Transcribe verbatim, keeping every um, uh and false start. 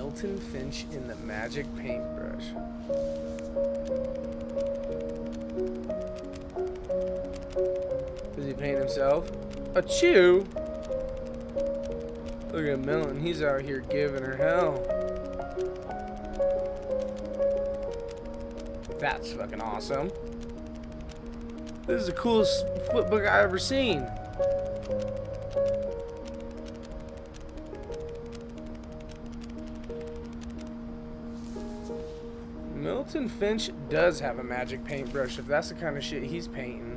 Milton Finch in the magic paintbrush. Does he paint himself? A chew? Look at Milton, he's out here giving her hell. That's fucking awesome. This is the coolest flip book I've ever seen. Milton Finch does have a magic paintbrush if that's the kind of shit he's painting.